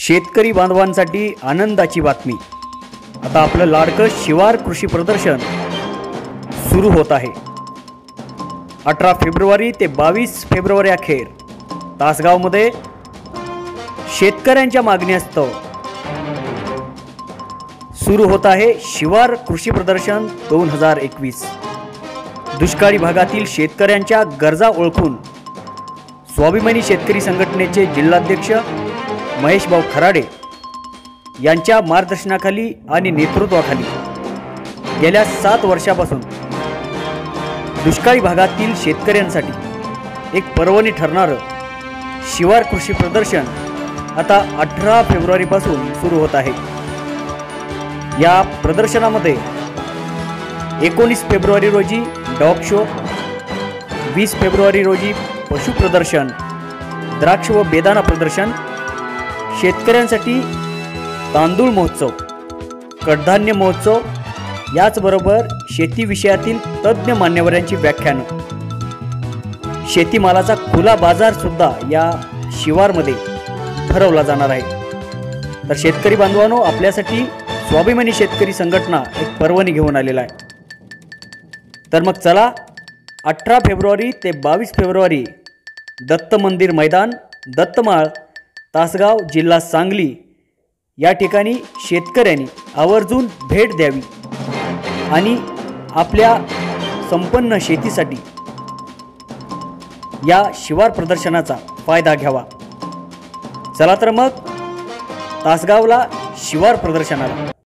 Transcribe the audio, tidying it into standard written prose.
शेतकरी बांधवांसाठी आनंदाची बातमी। आता आपलं लाडकं शिवार कृषी प्रदर्शन सुरू होत आहे। 18 फेब्रुवारी ते 22 फेब्रुवारी अखेर तासगावमध्ये शेतकऱ्यांच्या मागणीस्तव सुरू होत आहे शिवार कृषी प्रदर्शन 2021। दुष्काळी भागातील शेतकऱ्यांच्या गरजा ओळखून स्वाभिमानी शेतकरी संघटनेचे जिल्हाध्यक्ष महेश भाऊ खराडे यांच्या मार्गदर्शनाखाली आणि नेतृत्वाखाली गेल्या 7 वर्षापासून दुष्काळी भागातील शेतकऱ्यांसाठी एक पर्वणी ठरणारं शिवार कृषी प्रदर्शन आता 18 फेब्रुवारीपासून सुरू होत आहे। या प्रदर्शनामध्ये 19 फेब्रुवारी रोजी डॉग शो, 20 फेब्रुवारी रोजी पशु प्रदर्शन, द्राक्ष व बेदाणा प्रदर्शन, शेतकऱ्यांसाठी तांदूळ महोत्सव, कडधान्य महोत्सव, याचबरोबर शेती विषयातील तज्ज्ञ मान्यवरांची व्याख्यानं, शेतीमालाचा खुला बाजार सुद्धा या शिवारमध्ये भरवला जाणार आहे। तर शेतकरी बांधवांनो, आपल्यासाठी स्वाभिमानी शेतकरी संघटना एक पर्वणी घेऊन आलेला आहे। तर मग चला 18 फेब्रुवारी ते 22 फेब्रुवारी दत्त मंदिर मैदान, दत्तमाळ, तासगाव, जिल्हा सांगली या ठिकाणी शेतकऱ्यांनी आवर्जून भेट द्यावी आणि आपल्या संपन्न शेतीसाठी या शिवार प्रदर्शनाचा फायदा घ्यावा। चला तर मग तासगावला शिवार प्रदर्शनाला।